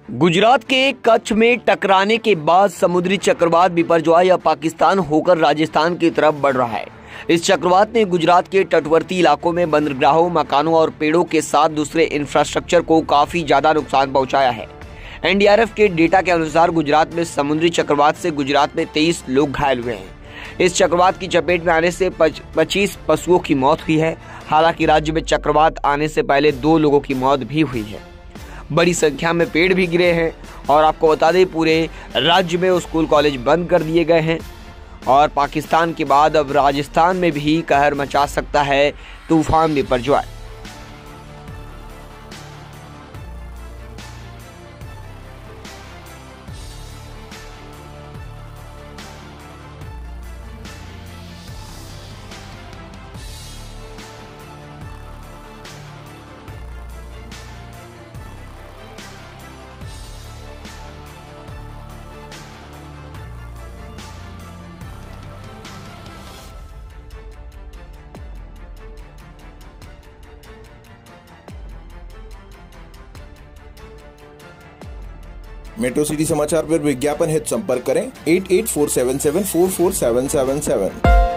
गुजरात के कच्छ में टकराने के बाद समुद्री चक्रवात बिपरजॉय अब पाकिस्तान होकर राजस्थान की तरफ बढ़ रहा है। इस चक्रवात ने गुजरात के तटवर्ती इलाकों में बंदरगाहों, मकानों और पेड़ों के साथ दूसरे इंफ्रास्ट्रक्चर को काफी ज्यादा नुकसान पहुंचाया है। एनडीआरएफ के डेटा के अनुसार गुजरात में समुद्री चक्रवात से गुजरात में 23 लोग घायल हुए हैं। इस चक्रवात की चपेट में आने से 25 पशुओं की मौत हुई है। हालांकि राज्य में चक्रवात आने से पहले 2 लोगों की मौत भी हुई है। बड़ी संख्या में पेड़ भी गिरे हैं और आपको बता दें पूरे राज्य में स्कूल कॉलेज बंद कर दिए गए हैं। और पाकिस्तान के बाद अब राजस्थान में भी कहर मचा सकता है तूफान बिपरजॉय। मेट्रो सिटी समाचार पर विज्ञापन हेतु संपर्क करें 8847744777।